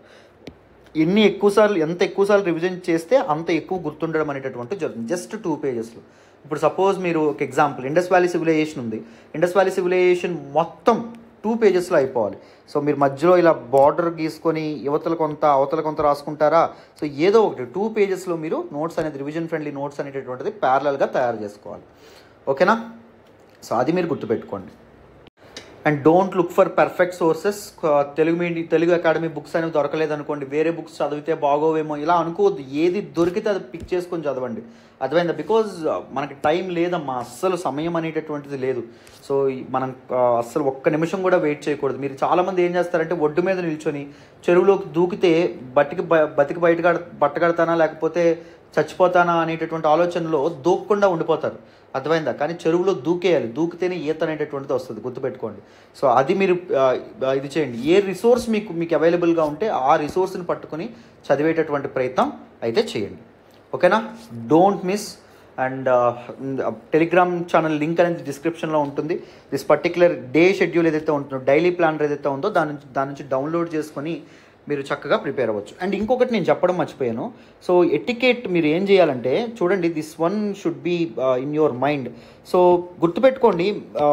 ఎంత ఎక్కువసార్లు రివిజన్ చేస్తే అంత ఎక్కువ గుర్తుండడం అనేటటువంటిది జరుగుతుంది. జస్ట్ 2 పేజెస్లో. ఇప్పుడు సపోజ్ మీరు ఒక ఎగ్జాంపుల్, ఇండస్ వ్యాలీ సివిలైజేషన్ ఉంది. ఇండస్ వ్యాలీ సివిలైజేషన్ మొత్తం 2 పేజెస్లో అయిపోవాలి. సో మీరు మధ్యలో ఇలా బార్డర్ గీసుకొని అవతల కొంత రాసుకుంటారా? సో ఏదో ఒకటి 2 పేజెస్లో మీరు నోట్స్ అనేది, రివిజన్ ఫ్రెండ్లీ నోట్స్ అనేటటువంటిది ప్యారలల్గా తయారు చేసుకోవాలి. ఓకేనా? సో అది మీరు గుర్తుపెట్టుకోండి. And don't look for perfect sources. Telugu academy books అనేవి దొరకలేదు అనుకోండి, వేరే బుక్స్ చదివితే బాగోవేమో ఇలా అనుకోవద్దు. ఏది దొరికితే అది పిక్ చేసుకొని చదవండి. అర్థమైందా? బికాజ్ మనకి టైం లేదమ్మా, అస్సలు సమయం అనేటటువంటిది లేదు. సో మనం అస్సలు ఒక్క నిమిషం కూడా వెయిట్ చేయకూడదు. మీరు చాలామంది ఏం చేస్తారంటే ఒడ్డు మీద నిల్చొని చెరువులోకి దూకితే బతికి బట్టగడతానా లేకపోతే చచ్చిపోతానా అనేటటువంటి ఆలోచనలో దూకకుండా ఉండిపోతారు. అర్థమైందా? కానీ చెరువులో దూకేయాలి, దూకితేనే ఈత అనేటటువంటిది వస్తుంది, గుర్తుపెట్టుకోండి. సో అది మీరు ఇది చేయండి. ఏ రిసోర్స్ మీకు అవైలబుల్గా ఉంటే ఆ రిసోర్స్ని పట్టుకొని చదివేటటువంటి ప్రయత్నం అయితే చేయండి. ఓకేనా? Don't miss. And Telegram channel link అనేది డిస్క్రిప్షన్లో ఉంటుంది. దిస్ పర్టికులర్ డే షెడ్యూల్ ఏదైతే ఉంటుందో, డైలీ ప్లానర్ ఏదైతే ఉందో దాని నుంచి డౌన్లోడ్ చేసుకొని మీరు చక్కగా ప్రిపేర్ అవ్వచ్చు. అండ్ ఇంకొకటి నేను చెప్పడం మర్చిపోయాను. సో ఎటికేట్ మీరు ఏం చేయాలంటే చూడండి, this one should be in your mind. So గుర్తుపెట్టుకోండి,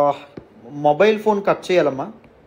మొబైల్ ఫోన్ కట్ చేయాలమ్మా,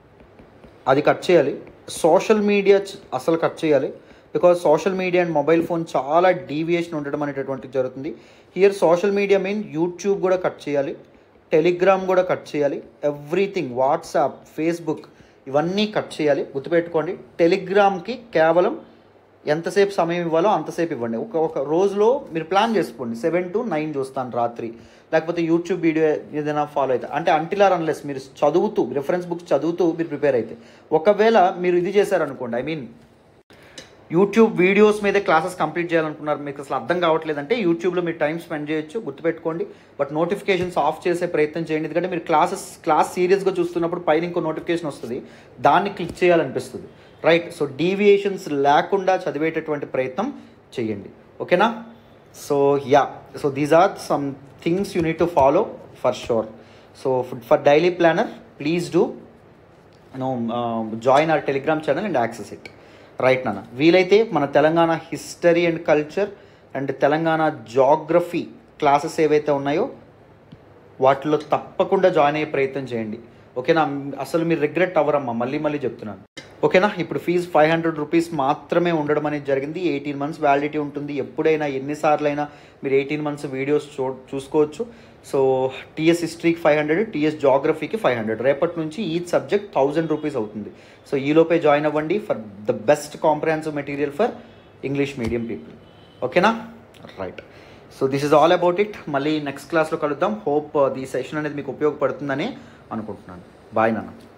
అది కట్ చేయాలి. సోషల్ మీడియా అసలు కట్ చేయాలి. Because social media and mobile phone చాలా డీవియేషన్ ఉండడం అనేటటువంటిది జరుగుతుంది. Here social media mean YouTube కూడా కట్ చేయాలి, టెలిగ్రామ్ కూడా కట్ చేయాలి, ఎవ్రీథింగ్, వాట్సాప్, ఫేస్బుక్ ఇవన్నీ కట్ చేయాలి. గుర్తుపెట్టుకోండి, టెలిగ్రామ్కి కేవలం ఎంతసేపు సమయం ఇవ్వాలో అంతసేపు ఇవ్వండి. ఒక రోజులో మీరు ప్లాన్ చేసుకోండి, 7 to 9 చూస్తాను రాత్రి, లేకపోతే యూట్యూబ్ వీడియో ఏదైనా ఫాలో అవుతా అంటే అంటిలార్ అన్లెస్ మీరు చదువుతూ, రెఫరెన్స్ బుక్స్ చదువుతూ మీరు ప్రిపేర్ అయితే. ఒకవేళ మీరు ఇది చేశారనుకోండి, ఐ మీన్ యూట్యూబ్ వీడియోస్ మీదే క్లాసెస్ కంప్లీట్ చేయాలనుకున్నారు, మీకు అసలు అర్థం కావట్లేదంటే యూట్యూబ్లో మీరు టైం స్పెండ్ చేయొచ్చు, గుర్తుపెట్టుకోండి. బట్ నోటిఫికేషన్స్ ఆఫ్ చేసే ప్రయత్నం చేయండి. ఎందుకంటే మీరు క్లాస్ సీరియస్గా చూస్తున్నప్పుడు పైన ఇంకో నోటిఫికేషన్ వస్తుంది, దాన్ని క్లిక్ చేయాలనిపిస్తుంది, రైట్? సో డీవియేషన్స్ లేకుండా చదివేటటువంటి ప్రయత్నం చేయండి. ఓకేనా? So so these are some things you need to follow for sure. So for daily planner please do join our Telegram channel and access it. Right నాన్న? వీలైతే మన Telangana history and culture and Telangana geography classes ఏవైతే ఉన్నాయో వాటిలో తప్పకుండా join అయ్యే ప్రయత్నం చేయండి. ఓకేనా? అసలు మీరు రిగ్రెట్ అవ్వరమ్మా, మళ్ళీ చెప్తున్నాను. ఓకేనా? ఇప్పుడు ఫీజు 500 రూపీస్ మాత్రమే ఉండడం అనేది జరిగింది. 18 months వ్యాలిడిటీ ఉంటుంది. ఎప్పుడైనా ఎన్నిసార్లు అయినా మీరు 18 months వీడియోస్ చూసుకోవచ్చు. సో టీఎస్ హిస్టరీకి 500, టీఎస్ జాగ్రఫీకి 500. రేపటి నుంచి ఈచ్ సబ్జెక్ట్ 1000 రూపీస్ అవుతుంది. సో ఈలోపే జాయిన్ అవ్వండి for the best comprehensive material for English medium people. ఓకేనా? Right. So this is all about it. మళ్ళీ నెక్స్ట్ క్లాస్లో కలుద్దాం. హోప్ ఈ సెషన్ అనేది మీకు ఉపయోగపడుతుందని అనుకుంటున్నాను. బాయ్ నాన్న.